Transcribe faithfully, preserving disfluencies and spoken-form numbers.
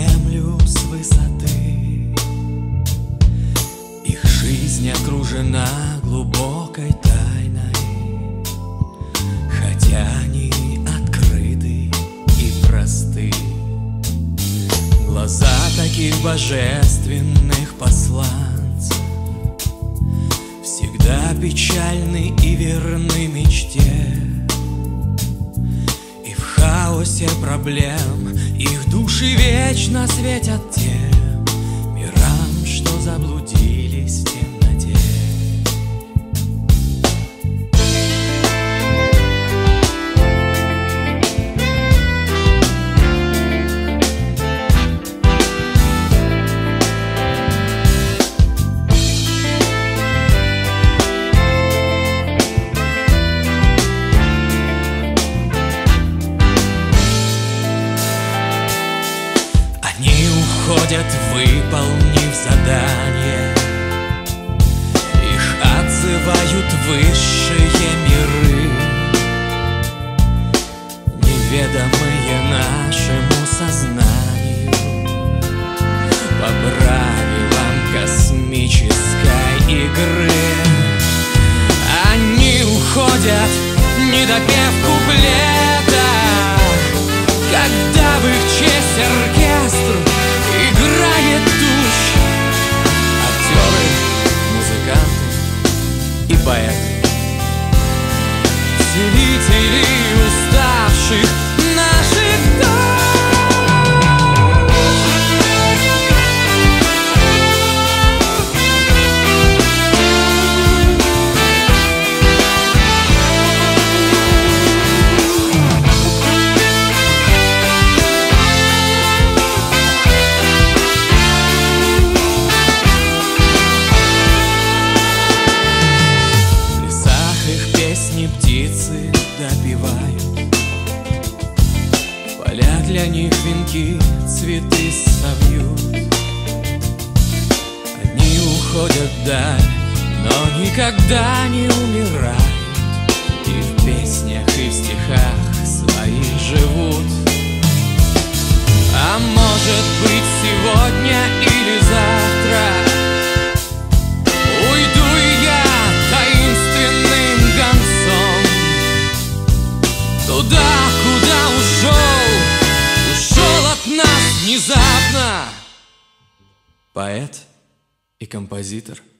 землю с высоты. Их жизнь окружена глубокой тайной, хотя они открыты и просты. Глаза таких божественных посланцев всегда печальны и верны мечте. И в хаосе проблем их души вечно светят тем мирам, что заблудились в темноте. Уходят, выполнив задание. Их отзывают высшие миры, неведомые нашему сознанию, по правилам космической игры. Они уходят, не допев куплета, когда в их честь оркестр играет тушь. Актеры, музыканты и поэты, целители уставших наших душ. Птицы допивают, поля для них венки, цветы совьют. Одни уходят вдаль, но никогда не умирают, и в песнях, и в стихах своих живут. А может быть, сегодня или завтра уйду и я таинственным гонцом туда, куда ушел, ушел от нас внезапно поэт и композитор